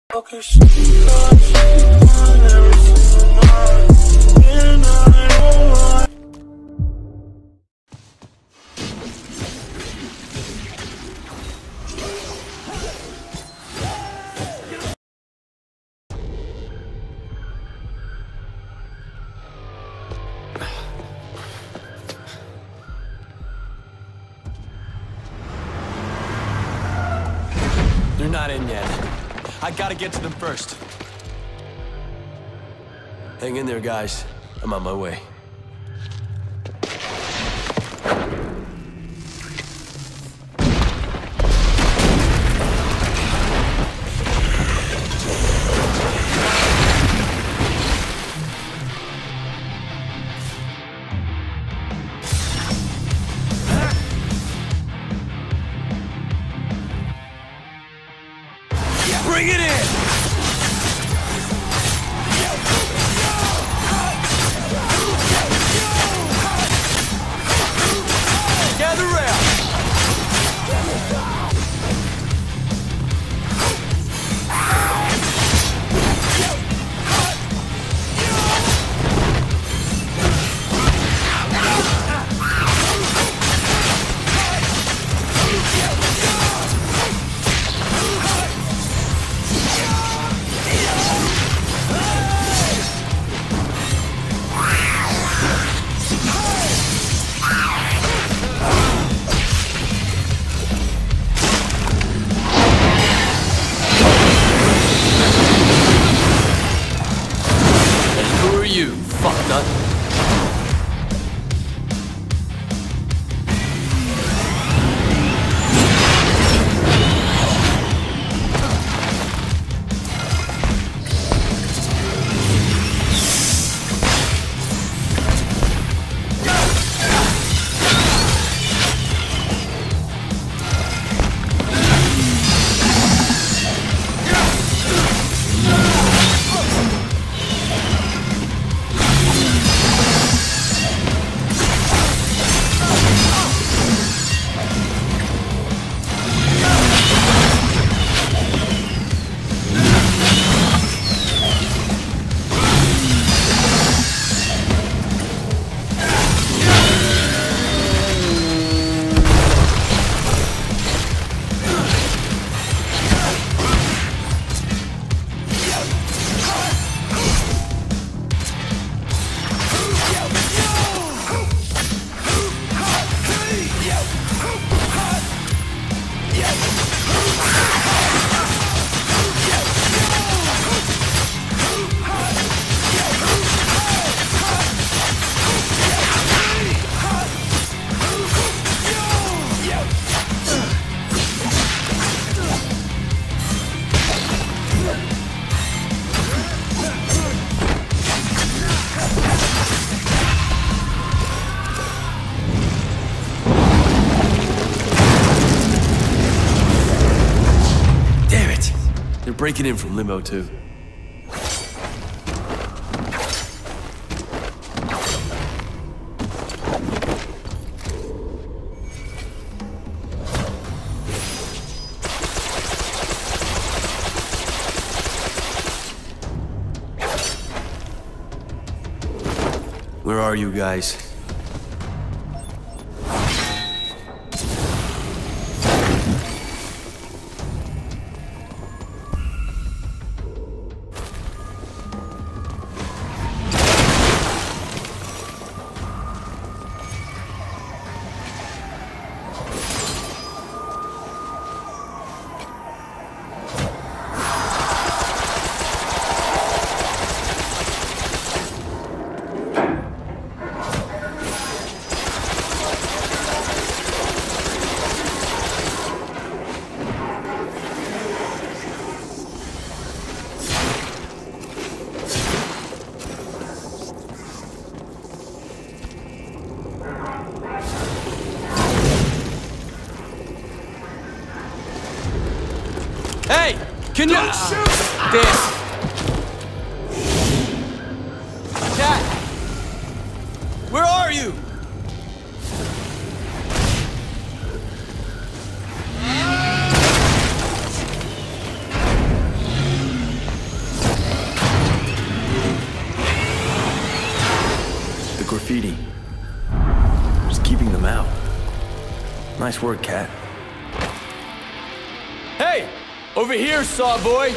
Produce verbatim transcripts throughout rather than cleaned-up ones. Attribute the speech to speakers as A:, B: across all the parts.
A: Okay, she got you on every single night, and I don't lie.
B: They're not in yet. I gotta get to them first. Hang in there, guys. I'm on my way. Bring it in! Gather round! You fucknut. Breaking in from limo too. Where are you guys? Hey! Can you...
A: Don't shoot!
B: Damn. Cat! Where are you? graffiti. Just keeping them out. Nice work, Cat. Hey! Over here, Sawboy!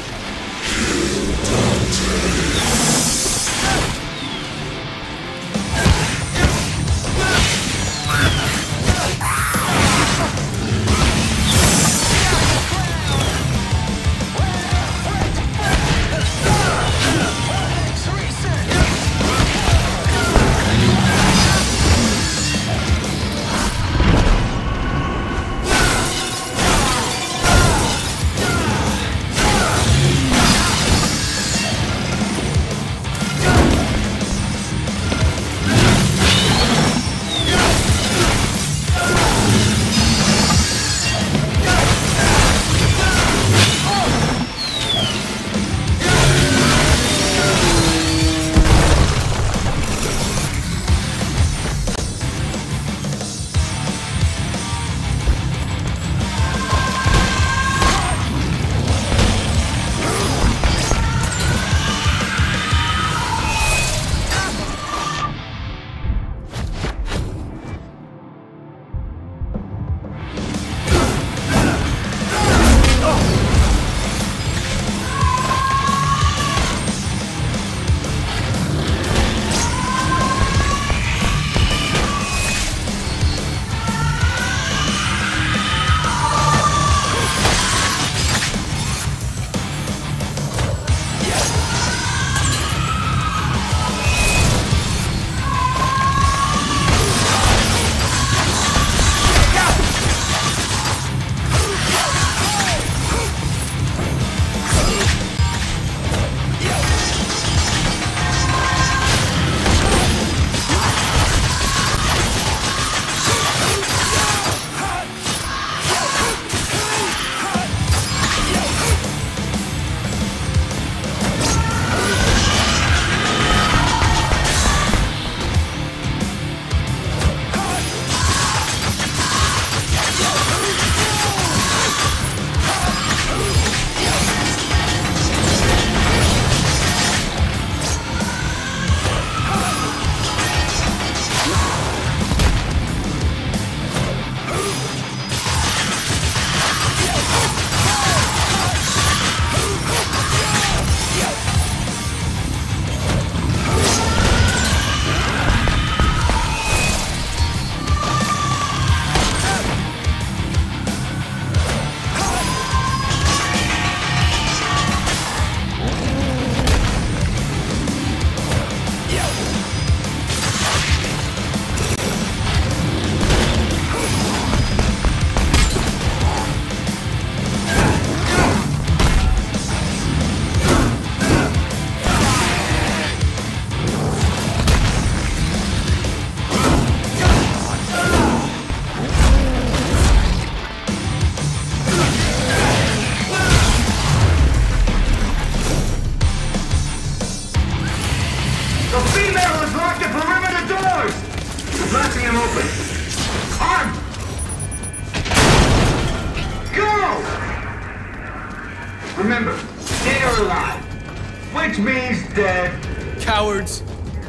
C: Remember, dead or alive. Which means dead.
B: Cowards.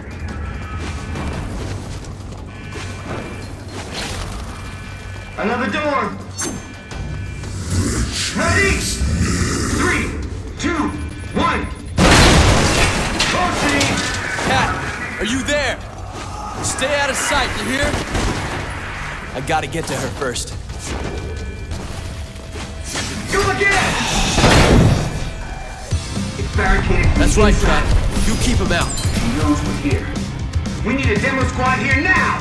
C: Another door. Ready? Three, two, one. Proceed.
B: Cat, are you there? Stay out of sight, you hear? I gotta get to her first.
C: Go again! It's barricaded.
B: That's right, Cat. You keep him out.
C: He knows we're here. We need a demo squad here now!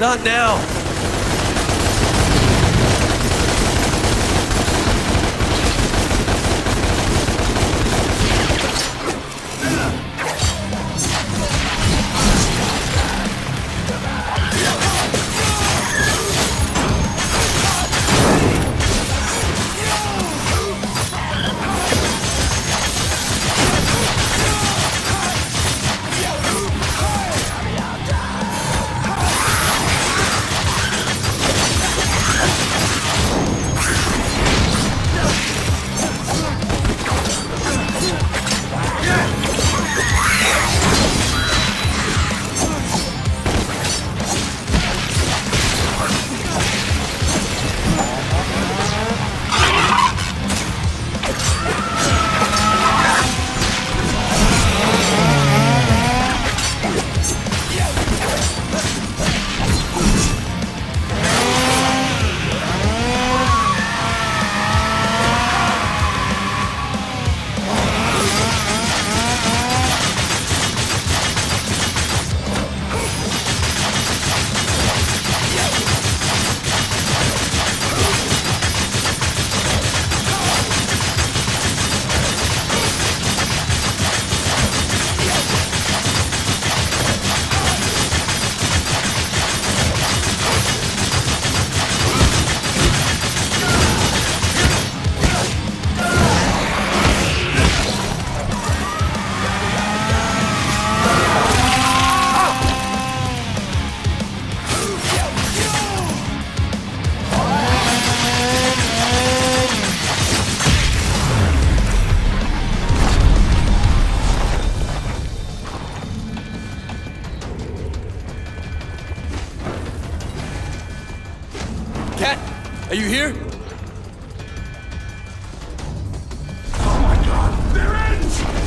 B: Not now! Are you here?
A: Oh my god, they're in!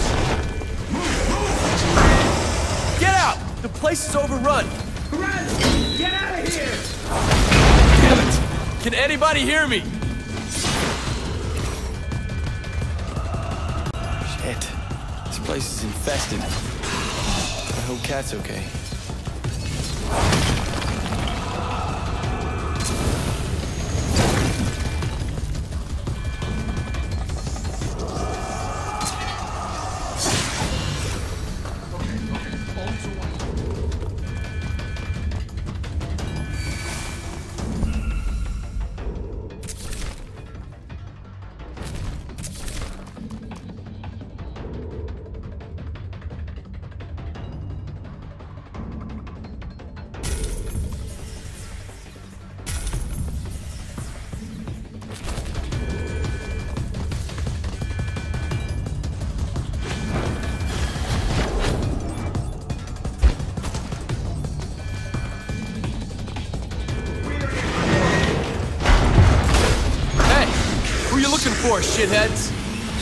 B: Get out! The place is overrun!
C: Run! Get out of here!
B: Damn it! Can anybody hear me? Shit. This place is infested. I hope Cat's okay. For shitheads.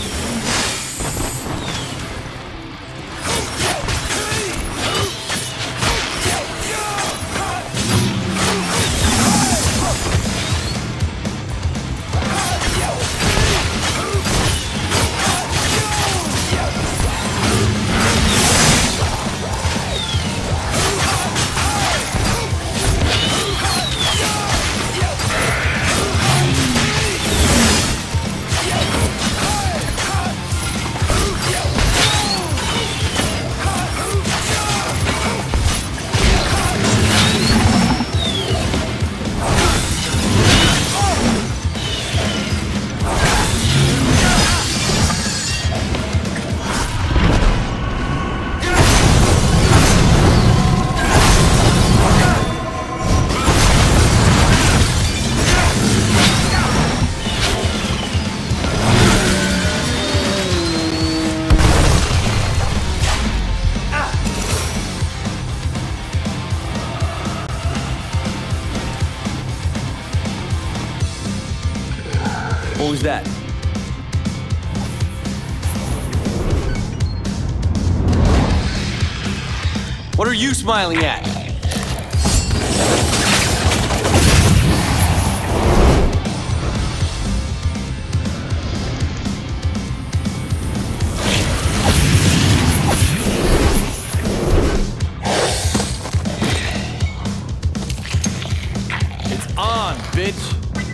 B: What was that? What are you smiling at? bitch.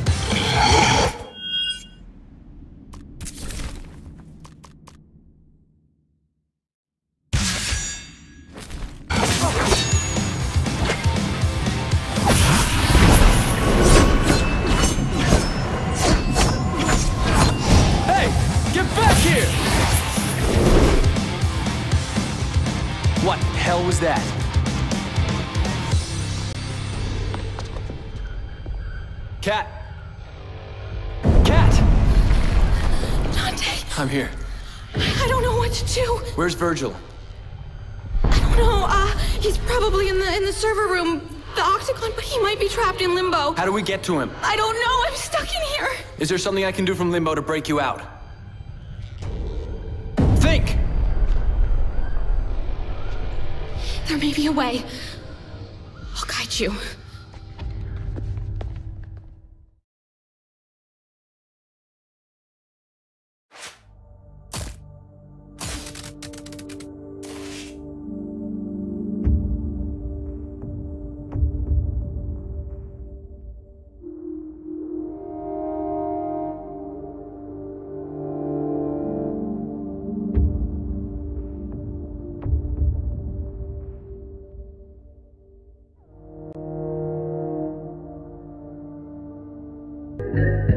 B: Hey, get back here! What the hell was that? Cat! Cat!
D: Dante,
B: I'm here.
D: I don't know what to do.
B: Where's Vergil?
D: I don't know, uh, he's probably in the in the server room, the octagon, but he might be trapped in limbo.
B: How do we get to him?
D: I don't know, I'm stuck in here.
B: Is there something I can do from limbo to break you out? Think!
D: There may be a way. I'll guide you.
A: you.